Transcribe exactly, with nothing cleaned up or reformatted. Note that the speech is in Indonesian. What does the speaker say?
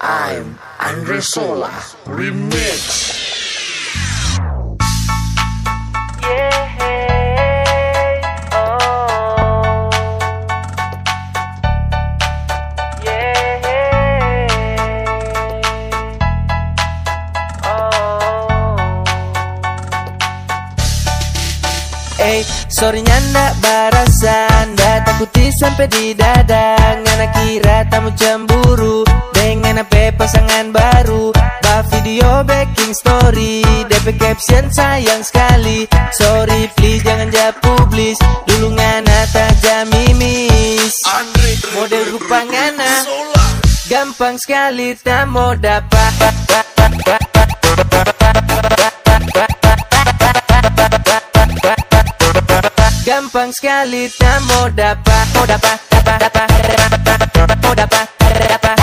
I'm Andre Sola Remix. Eh, sorrynya ndak barasan, ndak takuti sampai di dada. Ngana kira tamu cemburu dengan apa pasangan baru. Bah video backing story, D P caption sayang sekali. Sorry please jangan ja publis, dulu ngana tak jamimis. Model rupa ngana gampang sekali tak mau dapat. Gampang sekali tak mau dapat, mau dapat, dapat, dapat, mau dapat, dapat.